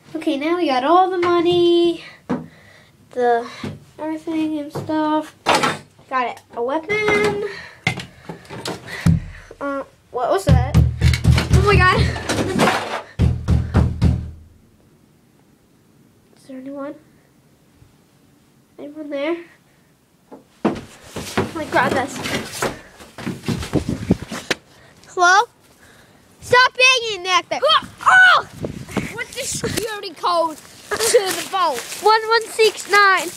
Okay, now we got all the money, the everything and stuff. Got it. A weapon. What was that? Oh my god. Is there anyone? Anyone there? Let me grab this. Hello? Stop banging that thing. Oh! What's the security code to the vault? 1169.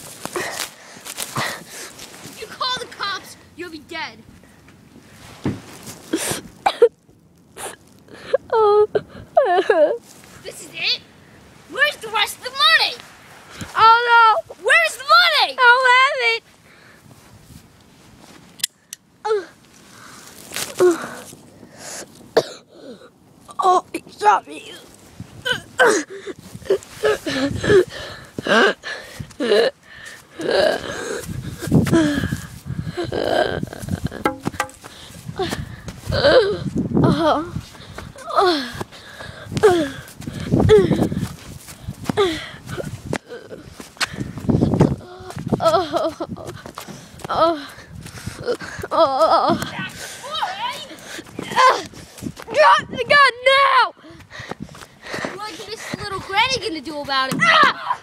If you call the cops, you'll be dead. This is it? Where's the rest of the money? Oh no! Where's the money? I don't have it. Oh, he shot me. Drop the gun now! What is this little granny gonna do about it?